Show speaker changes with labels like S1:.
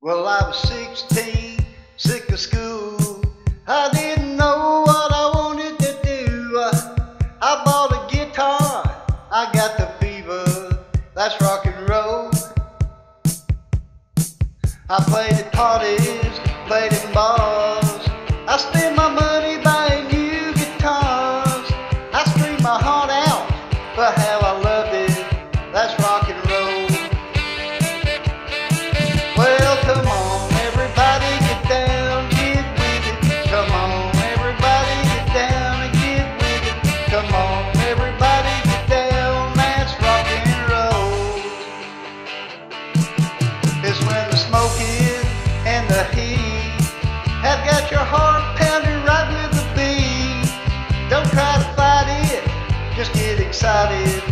S1: Well, I was 16, sick of school. I didn't know what I wanted to do. I bought a guitar, I got the fever, that's rock and roll. I played at parties, played in bars. I spent my money buying new guitars. I screamed my heart out for how I loved it, that's rock and roll. Well, come on, everybody get down, get with it. Come on, everybody get down and get with it. Come on, everybody get down, that's rock and roll. It's when the smoking and the heat have got your heart pounding right with the beat. Don't try to fight it, just get excited.